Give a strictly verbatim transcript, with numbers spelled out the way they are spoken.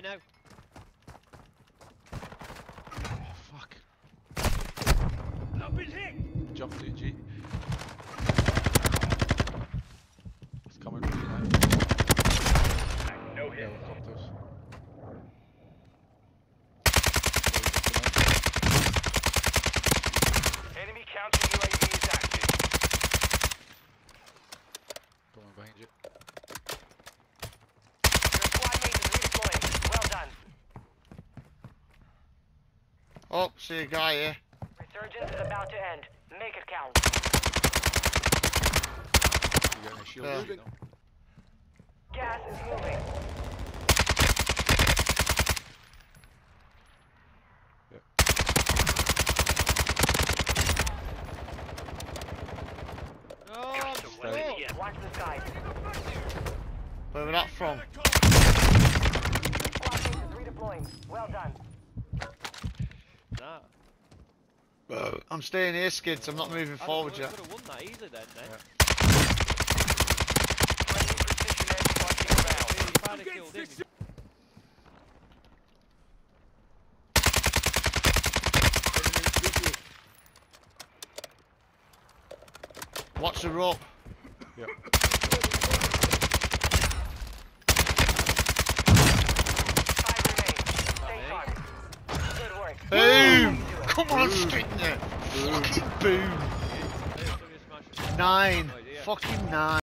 now. Oh, fuck. I've been hit! Jump to G. It's coming for you now. No hit. Helicopters. Enemy counter U A V is active. Going behind you. Your squad mate is redeploying. Well done. Oh, see a guy here. Resurgence is about to end. Make it count. You got any shields? Yeah. You know? Gas is moving. Oh, I'm stuck. Watch the skies. Where we that from? Squad mate is redeploying. Well done. Nah. I'm staying here, Skids. I'm not moving forward yet. I could have won that easily then, then. Yeah. Friendly precision edge marking around. If I'd have killed him, Watch the rope. Yep. Five remain. Stay sharp. Good work. Boom! Come on, stick there. Fucking boom. yeah, so you smash it. Nine. Oh, yeah. Fucking nine.